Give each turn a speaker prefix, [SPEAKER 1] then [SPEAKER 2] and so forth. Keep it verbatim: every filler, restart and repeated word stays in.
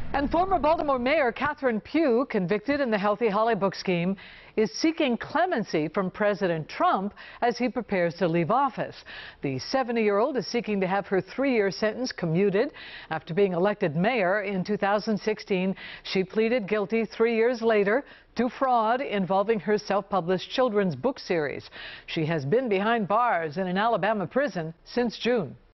[SPEAKER 1] And former Baltimore Mayor Catherine Pugh, convicted in the Healthy Hollybook scheme, is seeking clemency from President Trump as he prepares to leave office. The seventy-year-old is seeking to have her three-year sentence commuted. After being elected mayor in two thousand sixteen, she pleaded guilty three years later to fraud involving her self-published children's book series. She has been behind bars in an Alabama prison since June.